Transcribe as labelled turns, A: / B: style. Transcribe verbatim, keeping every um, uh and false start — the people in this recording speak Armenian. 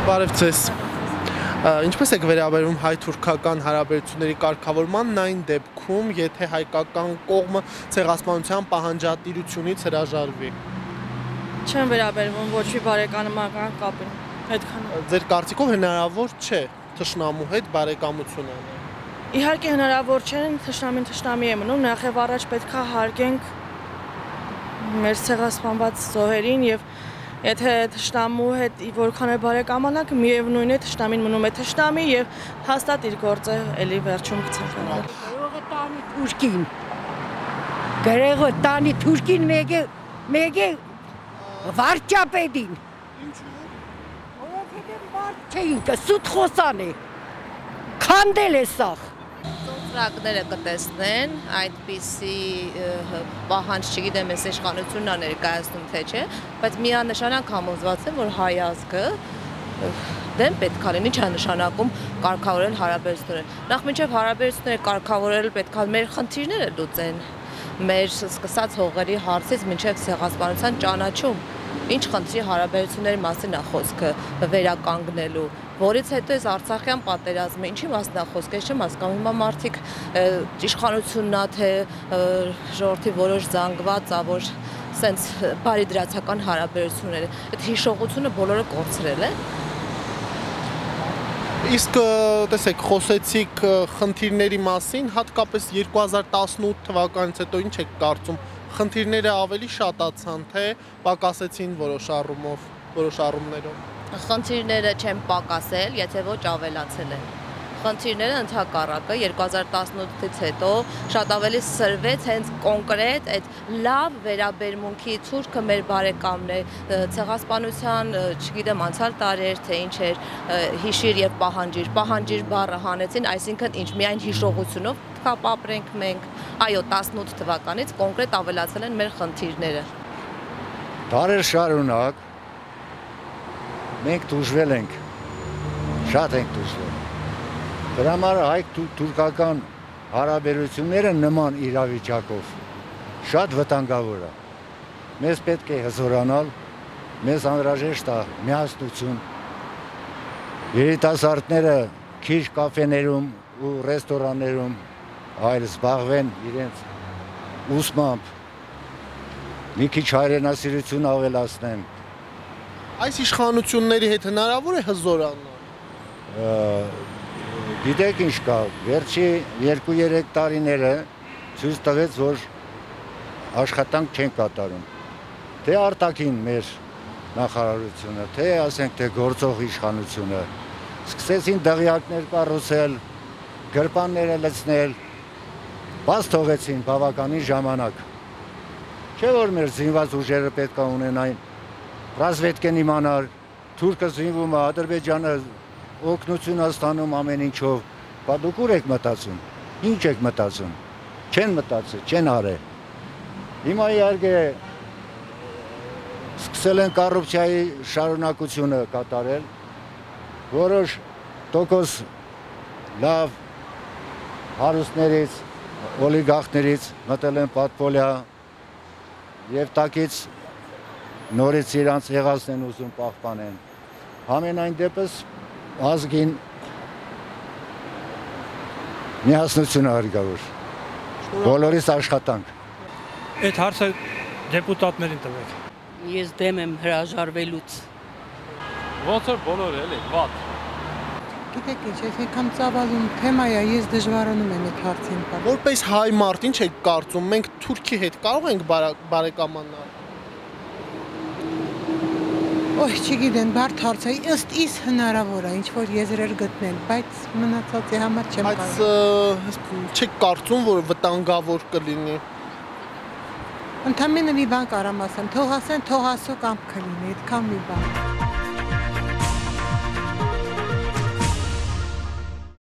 A: Բարև ձեզ։ Ինչպես եք վերաբերվում հայ-թուրքական հարաբերությունների կարգավորմանն այն դեպքում, եթե հայկական կողմը ցեղասպանության պահանջատիրությունից հրաժարվի։
B: Չեմ վերաբերվում ոչ մի բարեկամական կապին այդքան։
A: Ձեր կարծիքով հնարավոր չէ թշնամու հետ բարեկամություն անել։
B: Իհարկե հնարավոր չէ, թշնամին թշնամի է մնում, նախև առաջ պետք է հարգենք մեր ցեղասպանված զոհերին եւ եթե թշնամու հետ որքան է բարեկամանանք, միևնույն է թշնամին մնում է թշնամի եւ հաստատ իր գործը էլի վերջում կցանկանա։
C: Գրողը տանի թուրքին։ Գրողը տանի թուրքին մեկ է մեկ է վարչապետին։
A: Ինչու՞։
C: Որովհետեւ վարչ չէ ինքը սուտ խոսան է։ Քանդել է սա։
D: Ծրագրերը կտեսնեն, այդպիսի պահանջ չգիտեմ ես իշխանությունն է ներկայացնում թե չէ, բայց միանշանակ համոզված եմ, որ հայ ազգը դեմ պետք է լինի, չի նշանակում կարգավորել հարաբերությունները։ Նախ մինչև հարաբերությունները կարգավորել պետք է մեր խնդիրները լուծեն, մեր սկսած հողերի հարցից մինչև ցեղասպանության ճանաչում, ինչ խնդրի հարաբերությունների մասին է խոսքը վերականգնելու, որից հետո այս Արցախյան պատերազմը ինչի մասն է խոսքը, ես չեմ հասկանում, հիմա մարդիկ իշխանությունն է, թե ժողովրդի որոշ զանգվածա, որ սենց բարի դրացական հարաբերությունները, այդ հիշողությունը բոլորը կորցրել են։
A: Իսկ տեսեք, խոսեցիք խնդիրների մասին, հատկապես երկու հազար տասնութ թվականից հետո ինչ եք կարծում, խնդիրները ավելի շատացան, թե պակասեցին որոշ առումով, որոշ առումներով։
D: Խնդիրները չեն պակասել, եթե ոչ ավելացել են։ Խնդիրները ընդհակառակը երկու հազար տասնութից հետո շատ ավելի սրվեց հենց կոնկրետ այդ լավ վերաբերմունքի թուրքը մեր բարեկամն է, ցեղասպանության, չգիտեմ, անցյալ տարիեր թե ինչ էր, հիշիր եւ պահանջիր, պահանջիր բառը հանեցին, այսինքն ինչ միայն հիշողությունով կապապրենք մենք, այո, տասնութ թվականից կոնկրետ ավելացել են մեր խնդիրները։
E: Դարեր շարունակ մենք դժվել ենք, շատ ենք դժվել։ Դրա համար հայ-թուրքական հարաբերությունները նման իրավիճակով շատ վտանգավոր է։ Մեզ պետք է հզորանալ, մեզ անհրաժեշտ է միասնություն։ Երիտասարդները քիչ կաֆեներում ու ռեստորաններում այլ զբաղվեն իրենց ուսմամբ, մի քիչ հայրենասիրություն ավելացնեն։
A: Այս իշխանությունների հետ հնարավոր է հզորանալ։
E: Գիտեք ինչ կա, վերջի երկու-երեք տարիները ցույց տվեց, որ աշխատանք չեն կատարում։ Թե արտաքին մեր նախարարությունը, թե ասենք թե գործող իշխանությունը, սկսեցին դղյակներ կառուցել, գրպանները լցնել, բաց թողեցին բավականին ժամանակ։ Չէ որ մեր զինված ուժերը պետք է ունենային, ռազմետկեն իմանար, թուրքը զինվում է, Ադրբեջանը օգնություն է ստանում ամեն ինչով, բա դուք ուր եք մտածում, ինչ եք մտածում, չեն մտածել, չեն արել։ Հիմա իհարկե սկսել են կոռուպցիայի շարունակությունը կատարել, որոշ տոկոս լավ հարուստներից, օլիգարխներից մտել են պատվոլյա եւ տակից նորից իրանց եղածն են ուզում պահպանեն։ Համենայն դեպս ազգին միասնություն հարգավոր, բոլորիս աշխատանք։
F: Այդ հարցը դեպուտատներին տվեք։
G: Ես դեմ եմ հրաժարվելուց։
F: Ոնց որ բոլորը էլի, վատ։
H: Գիտեք ինչ, ես եկամ ծավալում թեմա է, ես դժվարանում եմ այդ հարցին։
A: Որպես հայ մարդ ինչ եք կարծում, մենք Թուրքի հետ կարող ենք բարեկամանալ։
H: Ոյ, չգիտեմ, բարդ հարց է, ըստ իս հնարավոր է ինչ-որ եզրեր գտնել, բայց մնացածի համար չեմ կարող։
A: Բայց չեք կարծում, որ վտանգավոր կլինի։
H: Ընդամենը մի բան կարամ ասեմ, թող ասեն, թող ասո կամ կլինի, այդքան մի բան։